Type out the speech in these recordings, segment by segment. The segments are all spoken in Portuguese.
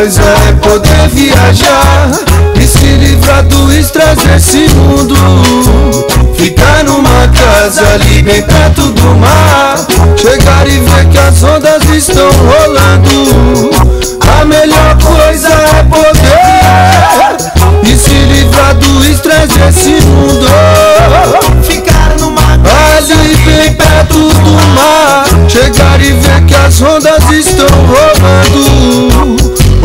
coisa é poder viajar e se livrar do estresse desse mundo. Ficar numa casa ali bem perto do mar, chegar e ver que as ondas estão rolando. A melhor coisa é poder e se livrar do estresse desse mundo. Ficar numa casa ali bem perto do mar, chegar e ver que as ondas estão rolando.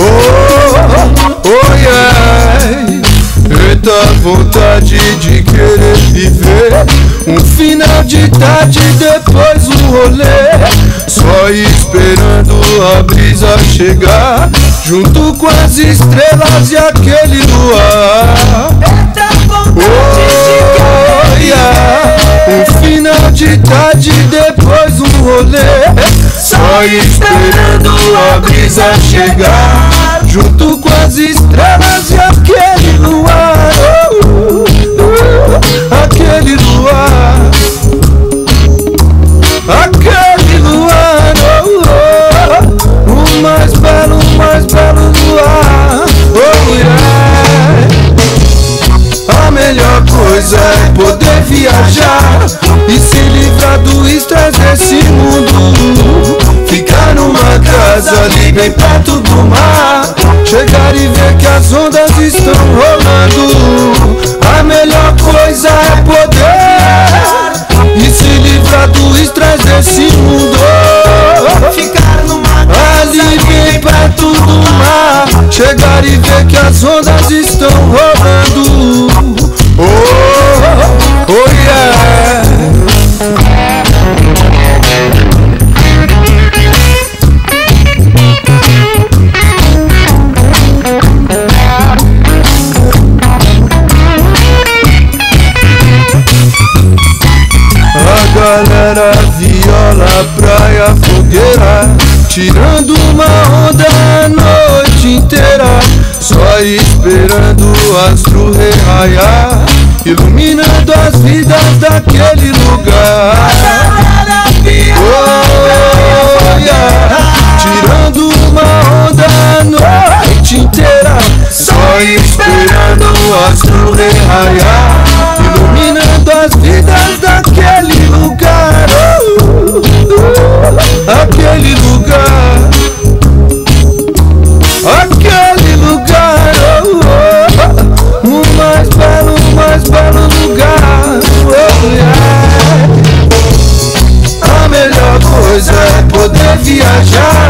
Oh yeah. Eita vontade de querer viver um final de tarde, depois um rolê, só esperando a brisa chegar, junto com as estrelas e aquele luar. Eita vontade de querer Um final de tarde, depois um rolê, só esperando a brisa chegar, junto com as estrelas e aquele luar. Aquele luar, aquele luar, o mais belo luar. Oh yeah. A melhor coisa é poder viajar e se livrar do estresse desse mundo. Ficar numa casa ali bem perto do mar, chegar e ver que as ondas estão rolando. A melhor coisa é poder e se livrar do estresse desse mundo. ficar numa casa Ali bem perto do mar, chegar e ver que as ondas estão rolando. Oh yeah. A galera viola, praia, fogueira, tirando uma onda a noite inteira, só esperando o astro reraiar, iluminando as vidas daquele lugar. Oh yeah. Tirando uma onda a noite inteira, só esperando o astro reraiar, iluminando as vidas daquele lugar. Aquele lugar, aquele lugar, o mais belo lugar. Oh yeah. A melhor coisa é poder viajar